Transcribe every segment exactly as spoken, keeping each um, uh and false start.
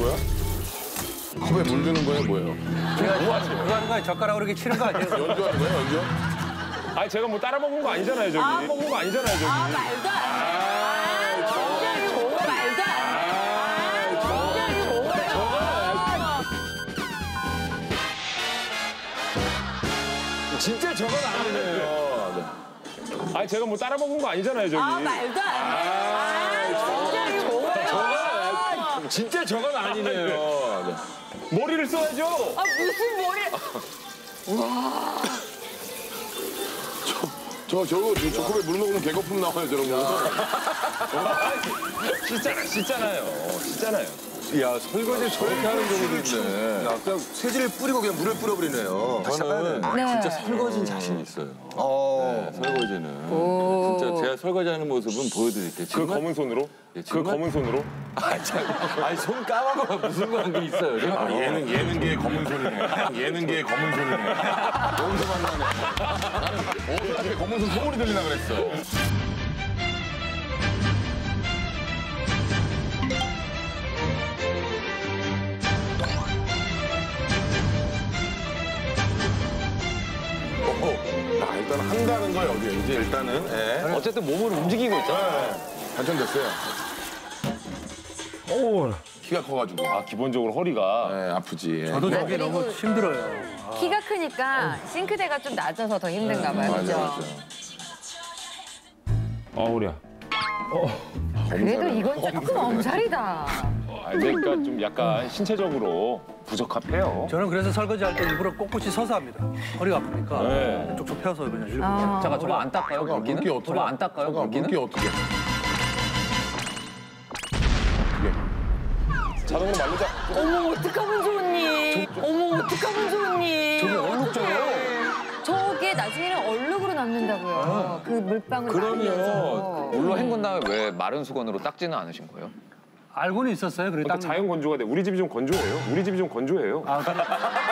거야? 컵에 물 주는 거예요, 뭐예요? 제가 뭐 하세요? 그거 하는 거예요? 젓가락으로 이렇게 치는 거 아니에요? 연주하는 거예요, 연주? 아니 제가 뭐 따라 먹는 거 아니잖아요, 저기. 아, 먹는 거 아니잖아요, 저기. 아, 말도 안 돼. 아, 진짜 좋아. 말도 안 돼. 아, 진짜 좋아. 진짜 저건 아니네요. 아니 제가 뭐 따라 먹는 거 아니잖아요, 저기. 아, 말도 안 돼. 아, 진짜 좋아. 진짜 저건 아니네요. 머리를 써야죠. 아, 무슨 머리. 저, 저거, 저, 저 컵에 물 먹으면 개거품 나와요, 저런 거. 씻잖아, 씻잖아요. 씻잖아요. 야, 설거지 저렇게 하는 경우도 있네. 그냥 세제를 뿌리고 그냥 물을 뿌려버리네요. 저는 네. 진짜 설거지는 자신 있어요. 어. 네, 설거지는. 오. 진짜 제가 설거지하는 모습은 보여드릴게요. 그 정말? 검은 손으로? 예, 그 정말? 검은 손으로? 아니, 참, 아니, 손 까만 거 무슨 관계 있어요? 아, 얘는, 얘는 걔 검은 손이네. 얘는 걔 검은 손이네. 여기서 만나네. 어떻게 검은 손 소문이 들리나 그랬어. 아, 일단 한다는 거예요, 어디 이제 일단은. 예. 어쨌든 몸을 움직이고 있잖아요. 발전됐어요. 오. 키가 커가지고. 아 기본적으로 허리가. 예, 아프지. 예. 저도 저게 그리고- 너무 힘들어요. 키가 크니까 싱크대가 좀 낮아서 더 힘든가 봐요. 맞아, 그죠? 맞아. 아 허리야. 그래도 이건 조금 엄살이다. 아 그러니까 좀 약간 신체적으로 부적합해요. 저는 그래서 설거지 할 때 일부러 꼿꼿이 서서 합니다. 허리가 아프니까 네. 쪽쪽 펴서 그냥 일부러. 아. 잠깐 저거 안 닦아요? 잠깐, 물기는? 물기 어떻게? 저거 안 닦아요? 잠깐, 물기는? 물기 어떻게? 자동으로 말리자. 어머, 어떡하면 좋니? 어머, 어떡하면 좋니? 저게 얼룩져요? 저게 나중에는 얼룩으로 남는다고요. 그 물방울 그럼요. 말리면서. 물로 헹군 다음에 왜 마른 수건으로 닦지는 않으신 거예요? 알고는 있었어요. 그래 그러니까 딱 자연 건조가 돼. 우리 집이 좀 건조해요. 우리 집이 좀 건조해요. 아, 그래.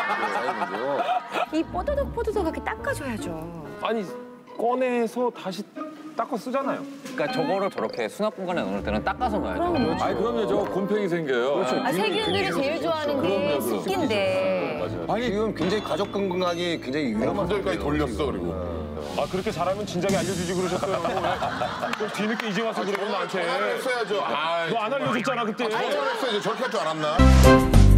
이 뽀드덕 뽀드덕 이렇게 닦아줘야죠. 아니 꺼내서 다시 닦아 쓰잖아요. 그러니까 저거를 저렇게 수납 공간에 넣을 때는 닦아서 넣어야죠. 그럼. 아니, 그럼요. 저 곰팡이 생겨요. 아, 세균들이 제일 좋아하는 게 그럼요, 그럼. 습기인데. 아니 지금 굉장히 가족 건강이 굉장히 위험한 관절까지 돌렸어, 그리고. 아 그렇게 잘하면 진작에 알려주지 그러셨어요. 왜 뒤늦게 이제 와서 그러고 나한테. 했어야죠. 아, 너 안 알려줬잖아 그때. 했어야죠. 저렇게 할 줄 알았나?